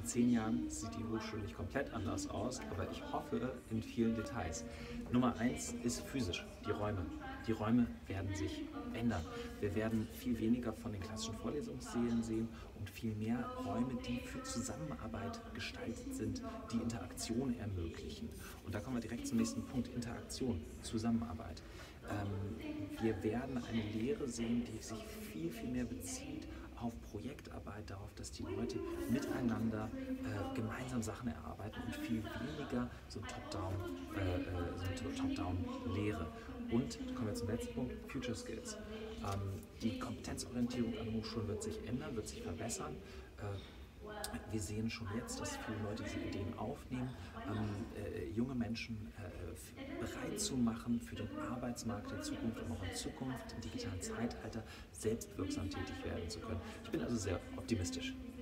10 Jahren sieht die Hochschule nicht komplett anders aus, aber ich hoffe in vielen Details. Nummer eins ist physisch, die Räume. Die Räume werden sich ändern. Wir werden viel weniger von den klassischen Vorlesungssälen sehen und viel mehr Räume, die für Zusammenarbeit gestaltet sind, die Interaktion ermöglichen. Und da kommen wir direkt zum nächsten Punkt, Interaktion, Zusammenarbeit. Wir werden eine Lehre sehen, die sich viel, viel mehr bezieht auf Projektarbeit, darauf, dass die Leute miteinander gemeinsam Sachen erarbeiten und viel weniger so Top-Down-Lehre. Und kommen wir zum letzten Punkt, Future Skills. Die Kompetenzorientierung an Hochschulen wird sich ändern, wird sich verbessern. Wir sehen schon jetzt, dass viele Leute diese Ideen aufnehmen, junge Menschen bereit zu machen für den Arbeitsmarkt der Zukunft und auch in Zukunft im digitalen Zeitalter selbstwirksam tätig werden zu können. Ich bin also sehr optimistisch.